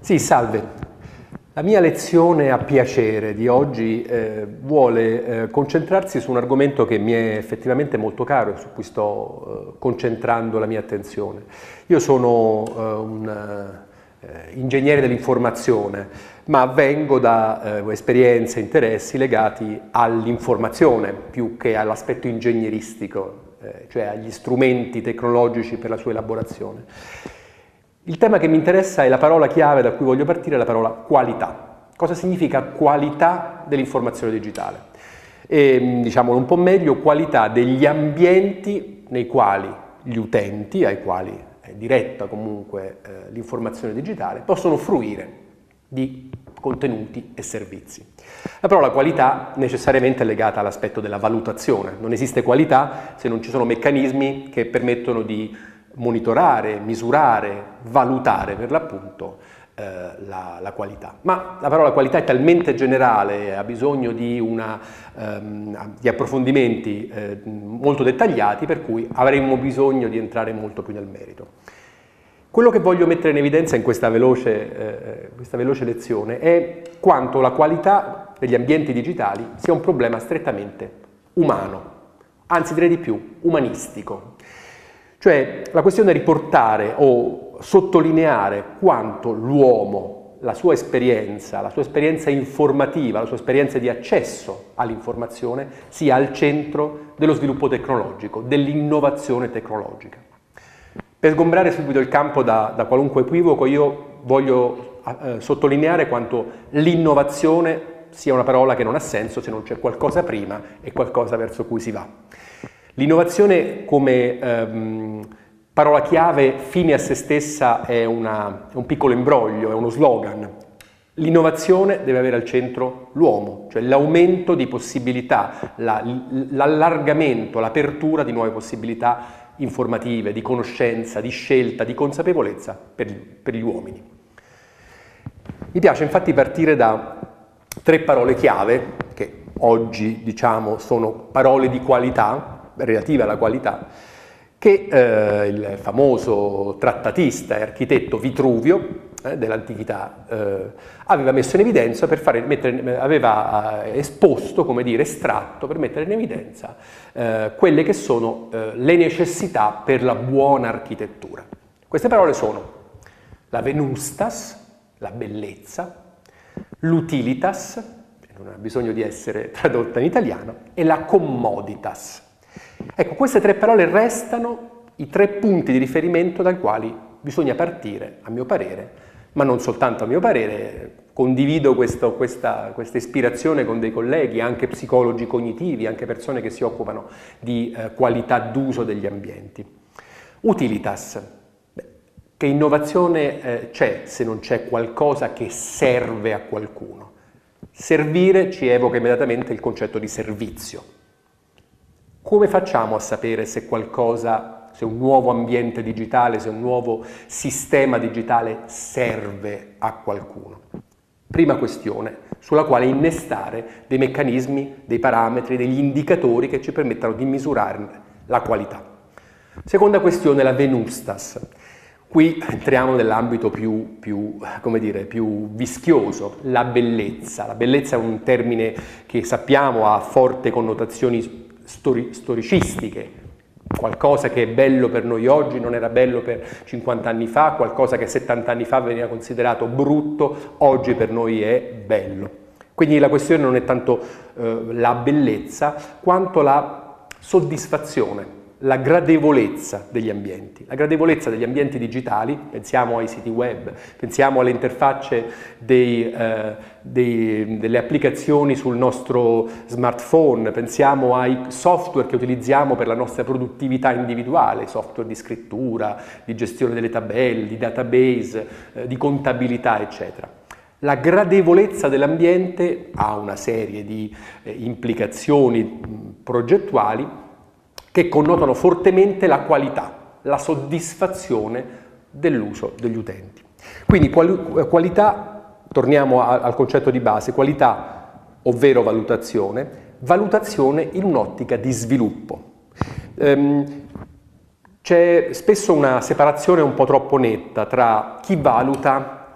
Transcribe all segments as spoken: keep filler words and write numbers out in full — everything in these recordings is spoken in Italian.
Sì, salve. La mia lezione a piacere di oggi eh, vuole eh, concentrarsi su un argomento che mi è effettivamente molto caro e su cui sto eh, concentrando la mia attenzione. Io sono eh, un eh, ingegnere dell'informazione, ma vengo da eh, esperienze e interessi legati all'informazione più che all'aspetto ingegneristico, eh, cioè agli strumenti tecnologici per la sua elaborazione. Il tema che mi interessa è la parola chiave da cui voglio partire, la parola qualità. Cosa significa qualità dell'informazione digitale? E, diciamolo un po' meglio, qualità degli ambienti nei quali gli utenti, ai quali è diretta comunque eh, l'informazione digitale, possono fruire di contenuti e servizi. La parola qualità necessariamente è legata all'aspetto della valutazione. Non esiste qualità se non ci sono meccanismi che permettono di monitorare, misurare, valutare per l'appunto eh, la, la qualità. Ma la parola qualità è talmente generale, ha bisogno di, una, ehm, di approfondimenti eh, molto dettagliati, per cui avremmo bisogno di entrare molto più nel merito. Quello che voglio mettere in evidenza in questa veloce, eh, questa veloce lezione è quanto la qualità degli ambienti digitali sia un problema strettamente umano, anzi direi di più, umanistico. Cioè la questione è riportare o sottolineare quanto l'uomo, la sua esperienza, la sua esperienza informativa, la sua esperienza di accesso all'informazione sia al centro dello sviluppo tecnologico, dell'innovazione tecnologica. Per sgombrare subito il campo da, da qualunque equivoco, io voglio eh, sottolineare quanto l'innovazione sia una parola che non ha senso se non c'è qualcosa prima e qualcosa verso cui si va. L'innovazione come ehm, parola chiave fine a se stessa è, una, è un piccolo imbroglio, è uno slogan. L'innovazione deve avere al centro l'uomo, cioè l'aumento di possibilità, la, l'allargamento, l'apertura di nuove possibilità informative, di conoscenza, di scelta, di consapevolezza per, per gli uomini. Mi piace infatti partire da tre parole chiave, che oggi diciamo sono parole di qualità, relative alla qualità, che eh, il famoso trattatista e architetto Vitruvio eh, dell'antichità eh, aveva messo in evidenza per fare, mettere, aveva eh, esposto, come dire, estratto per mettere in evidenza eh, quelle che sono eh, le necessità per la buona architettura. Queste parole sono la venustas, la bellezza, l'utilitas, non ha bisogno di essere tradotta in italiano, e la commoditas. Ecco, queste tre parole restano i tre punti di riferimento dai quali bisogna partire, a mio parere, ma non soltanto a mio parere, condivido questo, questa, questa ispirazione con dei colleghi, anche psicologi cognitivi, anche persone che si occupano di eh, qualità d'uso degli ambienti. Utilitas. Beh, che innovazione eh, c'è se non c'è qualcosa che serve a qualcuno? Servire ci evoca immediatamente il concetto di servizio. Come facciamo a sapere se qualcosa, se un nuovo ambiente digitale, se un nuovo sistema digitale serve a qualcuno? Prima questione, sulla quale innestare dei meccanismi, dei parametri, degli indicatori che ci permettano di misurarne la qualità. Seconda questione, la venustas. Qui entriamo nell'ambito più, più, come dire, più vischioso, la bellezza. La bellezza è un termine che sappiamo ha forti connotazioni Stori, storicistiche, qualcosa che è bello per noi oggi non era bello per cinquanta anni fa, qualcosa che settanta anni fa veniva considerato brutto, oggi per noi è bello. Quindi la questione non è tanto eh, la bellezza, quanto la soddisfazione, la gradevolezza degli ambienti. La gradevolezza degli ambienti digitali, pensiamo ai siti web, pensiamo alle interfacce dei, eh, dei, delle applicazioni sul nostro smartphone, pensiamo ai software che utilizziamo per la nostra produttività individuale, software di scrittura, di gestione delle tabelle, di database, eh, di contabilità, eccetera. La gradevolezza dell'ambiente ha una serie di eh, implicazioni mh, progettuali che connotano fortemente la qualità, la soddisfazione dell'uso degli utenti. Quindi quali, qualità, torniamo a, al concetto di base, qualità ovvero valutazione, valutazione in un'ottica di sviluppo. Ehm, c'è spesso una separazione un po' troppo netta tra chi valuta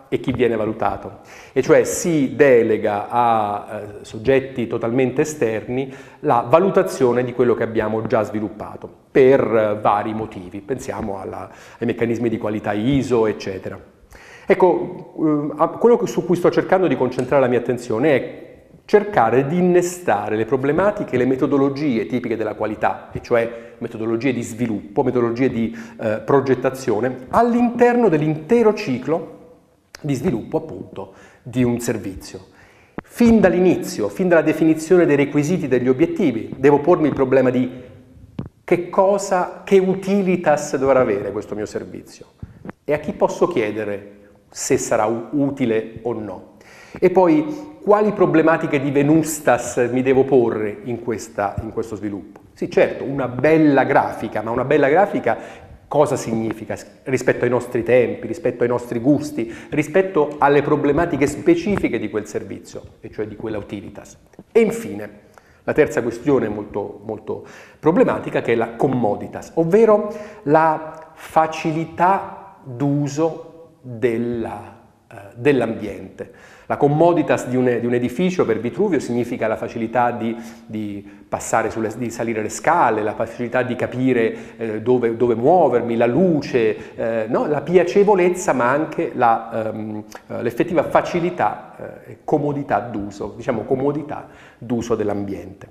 e chi viene valutato, e cioè si delega a eh, soggetti totalmente esterni la valutazione di quello che abbiamo già sviluppato per eh, vari motivi. Pensiamo alla, ai meccanismi di qualità I S O, eccetera. Ecco, eh, quello su cui sto cercando di concentrare la mia attenzione è cercare di innestare le problematiche e le metodologie tipiche della qualità, e cioè metodologie di sviluppo, metodologie di eh, progettazione, all'interno dell'intero ciclo di sviluppo appunto di un servizio. Fin dall'inizio, fin dalla definizione dei requisiti degli obiettivi, devo pormi il problema di che cosa, che utilitas dovrà avere questo mio servizio e a chi posso chiedere se sarà utile o no. E poi quali problematiche di venustas mi devo porre in, questa, in questo sviluppo? Sì, certo, una bella grafica, ma una bella grafica cosa significa rispetto ai nostri tempi, rispetto ai nostri gusti, rispetto alle problematiche specifiche di quel servizio, e cioè di quella utilitas. E infine, la terza questione molto, molto problematica, che è la commoditas, ovvero la facilità d'uso della, eh, dell'ambiente. La commoditas di un, di un edificio per Vitruvio significa la facilità di, di passare sulle, di salire le scale, la facilità di capire eh, dove, dove muovermi, la luce, eh, no? La piacevolezza, ma anche la, um, l'effettiva facilità e eh, comodità d'uso, diciamo comodità d'uso dell'ambiente.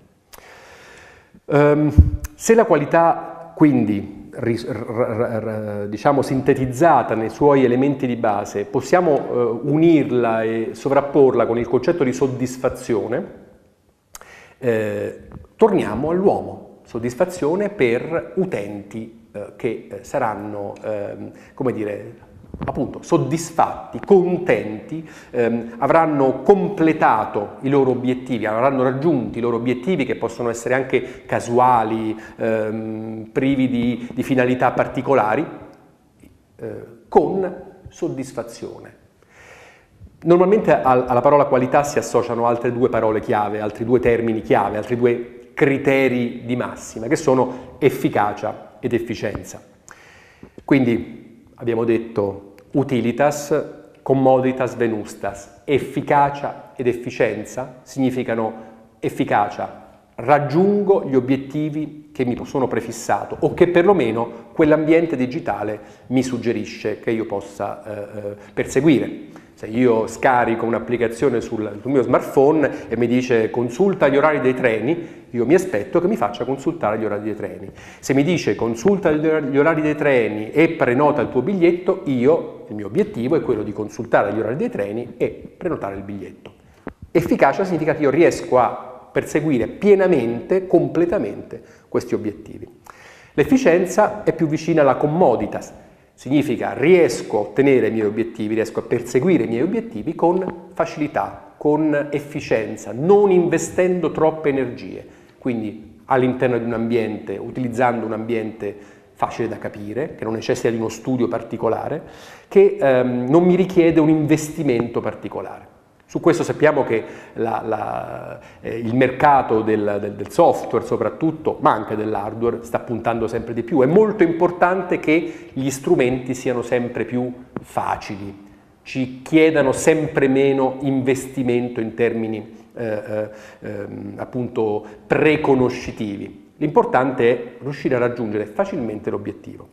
Um, se la qualità quindi diciamo sintetizzata nei suoi elementi di base, possiamo eh, unirla e sovrapporla con il concetto di soddisfazione, eh, torniamo all'uomo, soddisfazione per utenti eh, che eh, saranno, eh, come dire, appunto soddisfatti, contenti, ehm, avranno completato i loro obiettivi, avranno raggiunto i loro obiettivi, che possono essere anche casuali, ehm, privi di, di finalità particolari, eh, con soddisfazione. Normalmente al, alla parola qualità si associano altre due parole chiave, altri due termini chiave, altri due criteri di massima, che sono efficacia ed efficienza. Quindi abbiamo detto utilitas, commoditas, venustas. Efficacia ed efficienza significano efficacia, raggiungo gli obiettivi che mi sono prefissato o che perlomeno quell'ambiente digitale mi suggerisce che io possa eh, perseguire. Se io scarico un'applicazione sul, sul mio smartphone e mi dice consulta gli orari dei treni, io mi aspetto che mi faccia consultare gli orari dei treni. Se mi dice consulta gli orari dei treni e prenota il tuo biglietto, io, il mio obiettivo è quello di consultare gli orari dei treni e prenotare il biglietto. Efficacia significa che io riesco a perseguire pienamente, completamente questi obiettivi. L'efficienza è più vicina alla commoditas. Significa riesco a ottenere i miei obiettivi, riesco a perseguire i miei obiettivi con facilità, con efficienza, non investendo troppe energie. Quindi all'interno di un ambiente, utilizzando un ambiente facile da capire, che non necessita di uno studio particolare, che ehm, non mi richiede un investimento particolare. Su questo sappiamo che la, la, eh, il mercato del, del, del software soprattutto, ma anche dell'hardware, sta puntando sempre di più. È molto importante che gli strumenti siano sempre più facili, ci chiedano sempre meno investimento in termini eh, eh, appunto preconoscitivi. L'importante è riuscire a raggiungere facilmente l'obiettivo.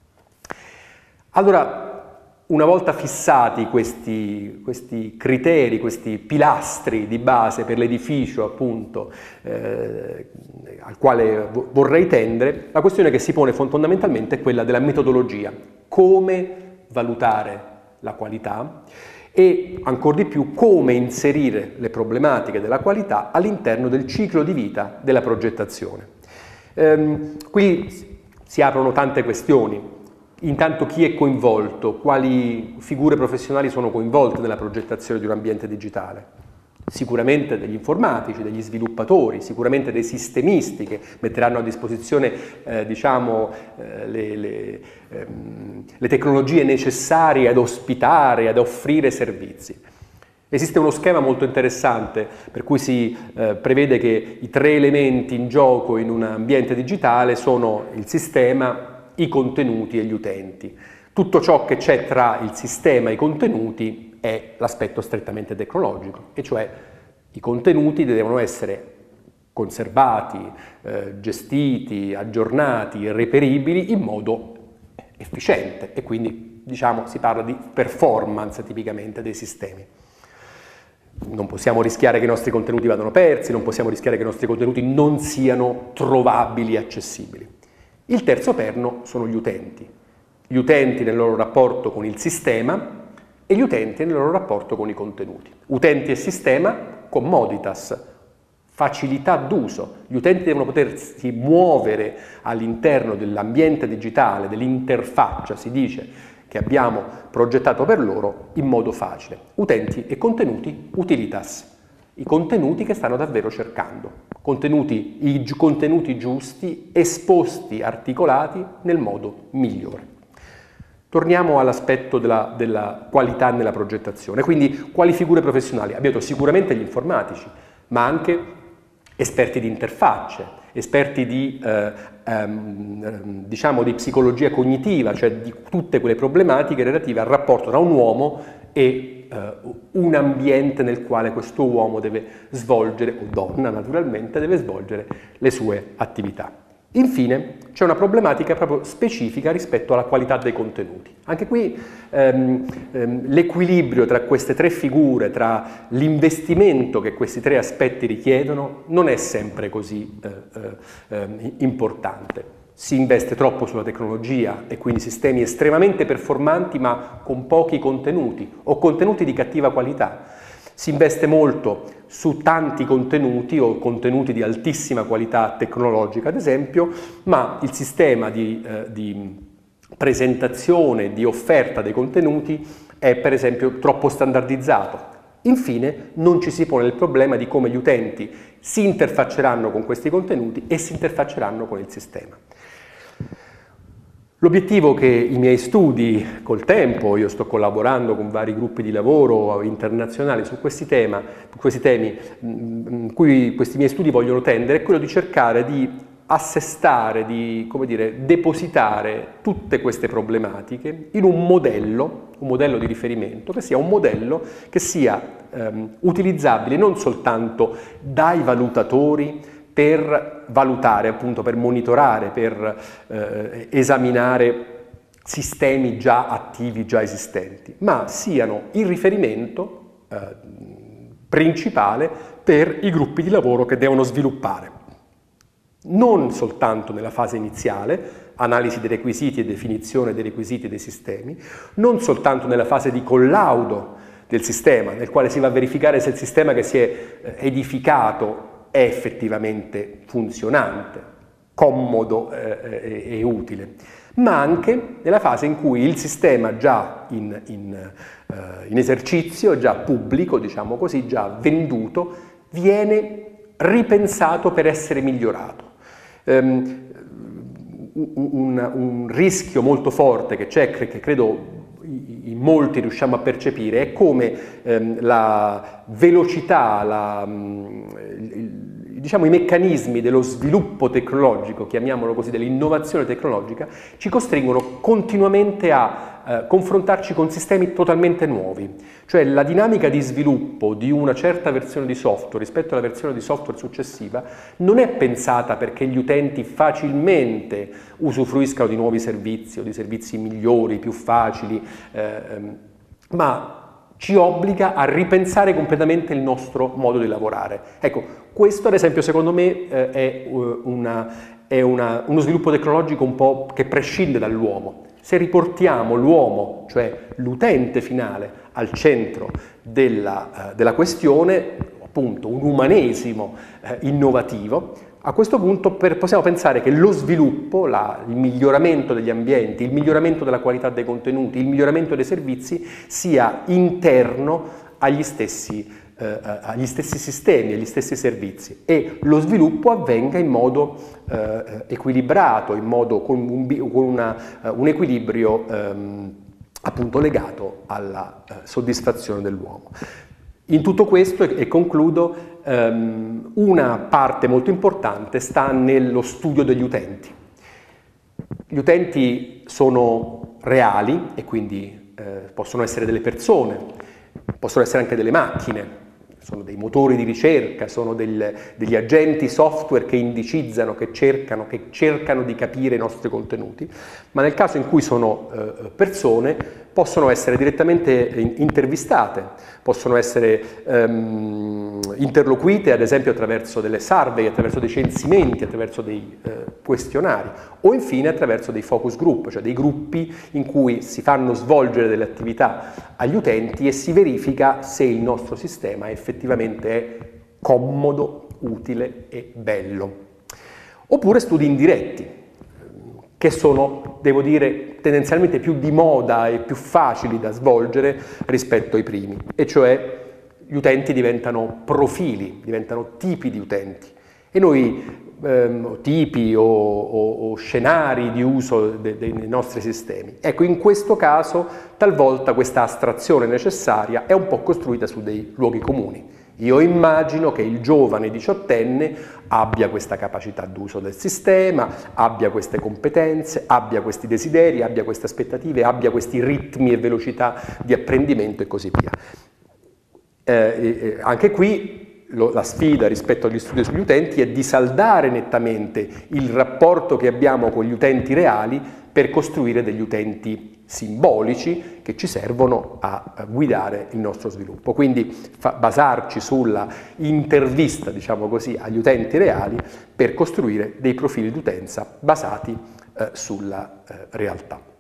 Allora, una volta fissati questi, questi criteri, questi pilastri di base per l'edificio appunto eh, al quale vorrei tendere, la questione che si pone fondamentalmente è quella della metodologia, come valutare la qualità e ancor di più come inserire le problematiche della qualità all'interno del ciclo di vita della progettazione. Ehm, qui si aprono tante questioni. Intanto chi è coinvolto, quali figure professionali sono coinvolte nella progettazione di un ambiente digitale? Sicuramente degli informatici, degli sviluppatori, sicuramente dei sistemisti che metteranno a disposizione eh, diciamo, eh, le, le, ehm, le tecnologie necessarie ad ospitare, ad offrire servizi. Esiste uno schema molto interessante per cui si eh, prevede che i tre elementi in gioco in un ambiente digitale sono il sistema, i contenuti e gli utenti. Tutto ciò che c'è tra il sistema e i contenuti è l'aspetto strettamente tecnologico, e cioè i contenuti devono essere conservati, eh, gestiti, aggiornati, reperibili in modo efficiente, e quindi diciamo si parla di performance tipicamente dei sistemi. Non possiamo rischiare che i nostri contenuti vadano persi, non possiamo rischiare che i nostri contenuti non siano trovabili e accessibili. Il terzo perno sono gli utenti. Gli utenti nel loro rapporto con il sistema e gli utenti nel loro rapporto con i contenuti. Utenti e sistema, commoditas, facilità d'uso. Gli utenti devono potersi muovere all'interno dell'ambiente digitale, dell'interfaccia, si dice, che abbiamo progettato per loro in modo facile. Utenti e contenuti, utilitas, i contenuti che stanno davvero cercando, contenuti, i gi- contenuti giusti, esposti, articolati nel modo migliore. Torniamo all'aspetto della, della qualità nella progettazione, quindi quali figure professionali? Abbiamo sicuramente gli informatici, ma anche esperti di interfacce, esperti di, eh, ehm, diciamo di psicologia cognitiva, cioè di tutte quelle problematiche relative al rapporto tra un uomo e eh, un ambiente nel quale questo uomo deve svolgere, o donna naturalmente, deve svolgere le sue attività. Infine c'è una problematica proprio specifica rispetto alla qualità dei contenuti. Anche qui ehm, ehm, l'equilibrio tra queste tre figure, tra l'investimento che questi tre aspetti richiedono, non è sempre così eh, eh, importante. Si investe troppo sulla tecnologia e quindi sistemi estremamente performanti ma con pochi contenuti o contenuti di cattiva qualità. Si investe molto su tanti contenuti o contenuti di altissima qualità tecnologica, ad esempio, ma il sistema di, eh, di presentazione, di offerta dei contenuti è per esempio troppo standardizzato. Infine, non ci si pone il problema di come gli utenti si interfacceranno con questi contenuti e si interfacceranno con il sistema. L'obiettivo che i miei studi col tempo, io sto collaborando con vari gruppi di lavoro internazionali su questi, tema, questi temi, mh, cui questi miei studi vogliono tendere, è quello di cercare di assestare, di come dire, depositare tutte queste problematiche in un modello, un modello di riferimento, che sia un modello che sia ehm, utilizzabile non soltanto dai valutatori, per valutare, appunto, per monitorare, per eh, esaminare sistemi già attivi, già esistenti, ma siano il riferimento eh, principale per i gruppi di lavoro che devono sviluppare. Non soltanto nella fase iniziale, analisi dei requisiti e definizione dei requisiti dei sistemi, non soltanto nella fase di collaudo del sistema, nel quale si va a verificare se il sistema che si è edificato è effettivamente funzionante, comodo eh, e, e utile, ma anche nella fase in cui il sistema già in, in, eh, in esercizio, già pubblico, diciamo così, già venduto, viene ripensato per essere migliorato. Um, un, un rischio molto forte che c'è, che credo in molti riusciamo a percepire, è come ehm, la velocità, la, il, diciamo, i meccanismi dello sviluppo tecnologico, chiamiamolo così, dell'innovazione tecnologica, ci costringono continuamente a eh, confrontarci con sistemi totalmente nuovi. Cioè la dinamica di sviluppo di una certa versione di software rispetto alla versione di software successiva non è pensata perché gli utenti facilmente usufruiscano di nuovi servizi o di servizi migliori, più facili, ehm, ma ci obbliga a ripensare completamente il nostro modo di lavorare. Ecco, questo ad esempio secondo me eh, è, una, è una, uno sviluppo tecnologico un po' che prescinde dall'uomo. Se riportiamo l'uomo, cioè l'utente finale, al centro della, uh, della questione, appunto un umanesimo eh, innovativo, a questo punto per, possiamo pensare che lo sviluppo, la, il miglioramento degli ambienti, il miglioramento della qualità dei contenuti, il miglioramento dei servizi sia interno agli stessi, eh, agli stessi sistemi, agli stessi servizi, e lo sviluppo avvenga in modo eh, equilibrato, in modo con un, con una, un equilibrio ehm, appunto legato alla eh, soddisfazione dell'uomo. In tutto questo, e, e concludo, ehm, una parte molto importante sta nello studio degli utenti. Gli utenti sono reali e quindi eh, possono essere delle persone, possono essere anche delle macchine, sono dei motori di ricerca, sono del, degli agenti software che indicizzano, che cercano, che cercano di capire i nostri contenuti, ma nel caso in cui sono eh, persone possono essere direttamente intervistate, possono essere ehm, interloquite ad esempio attraverso delle survey, attraverso dei censimenti, attraverso dei eh, questionari o infine attraverso dei focus group, cioè dei gruppi in cui si fanno svolgere delle attività agli utenti e si verifica se il nostro sistema effettivamente è comodo, utile e bello. Oppure studi indiretti, che sono, devo dire, tendenzialmente più di moda e più facili da svolgere rispetto ai primi, e cioè gli utenti diventano profili, diventano tipi di utenti e noi ehm, tipi o, o, o scenari di uso de, de, dei nostri sistemi. Ecco, in questo caso talvolta questa astrazione necessaria è un po' costruita su dei luoghi comuni. Io immagino che il giovane diciottenne abbia questa capacità d'uso del sistema, abbia queste competenze, abbia questi desideri, abbia queste aspettative, abbia questi ritmi e velocità di apprendimento e così via. Eh, eh, anche qui lo, la sfida rispetto agli studi sugli utenti è di saldare nettamente il rapporto che abbiamo con gli utenti reali per costruire degli utenti simbolici che ci servono a, a guidare il nostro sviluppo. Quindi fa, basarci sulla intervista, diciamo così, agli utenti reali per costruire dei profili d'utenza basati eh, sulla eh, realtà.